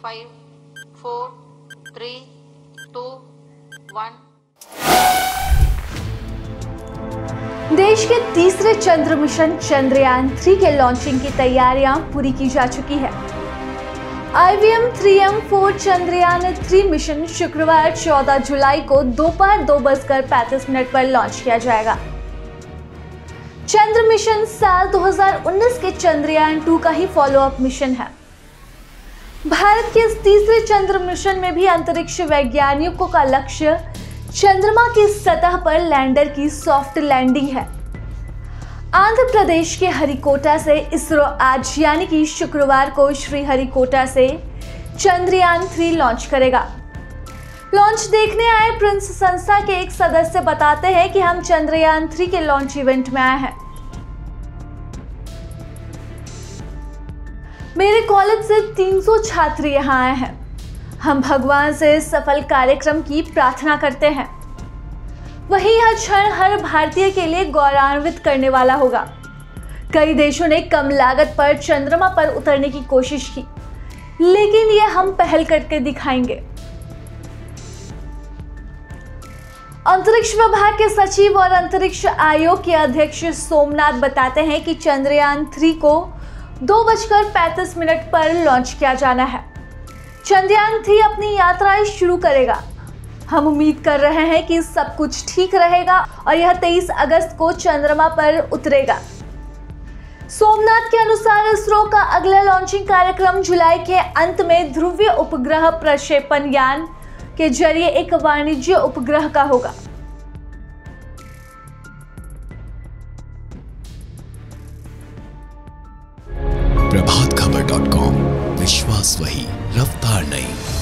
5, 4, 3, 2, 1। देश के तीसरे चंद्र मिशन चंद्रयान-3 के लॉन्चिंग की तैयारियां पूरी की जा चुकी है। IVM 3M4 चंद्रयान-3 मिशन शुक्रवार 14 जुलाई को दोपहर 2:35 पर लॉन्च किया जाएगा। चंद्र मिशन साल 2019 के चंद्रयान-2 का ही फॉलोअप मिशन है। भारत के इस तीसरे चंद्र मिशन में भी अंतरिक्ष वैज्ञानिकों का लक्ष्य चंद्रमा की सतह पर लैंडर की सॉफ्ट लैंडिंग है। आंध्र प्रदेश के हरिकोटा से इसरो आज यानी कि शुक्रवार को श्रीहरिकोटा से चंद्रयान-3 लॉन्च करेगा। लॉन्च देखने आए प्रिंस संस्था के एक सदस्य बताते हैं कि हम चंद्रयान-3 के लॉन्च इवेंट में आए हैं। मेरे कॉलेज से 300 छात्र यहाँ आए हैं। हम भगवान से सफल कार्यक्रम की प्रार्थना करते हैं। वही यह क्षण हर भारतीय के लिए गौरवान्वित करने वाला होगा। कई देशों ने कम लागत पर चंद्रमा पर उतरने की कोशिश की, लेकिन ये हम पहल करके दिखाएंगे। अंतरिक्ष विभाग के सचिव और अंतरिक्ष आयोग के अध्यक्ष सोमनाथ बताते हैं कि चंद्रयान-3 को 2:35 पर लॉन्च किया जाना है। चंद्रयान-3 अपनी यात्रा शुरू करेगा। हम उम्मीद कर रहे हैं कि सब कुछ ठीक रहेगा और यह 23 अगस्त को चंद्रमा पर उतरेगा। सोमनाथ के अनुसार इसरो का अगला लॉन्चिंग कार्यक्रम जुलाई के अंत में ध्रुवीय उपग्रह प्रक्षेपण यान के जरिए एक वाणिज्य उपग्रह का होगा। प्रभातखबर.com, विश्वास वही, रफ्तार नहीं।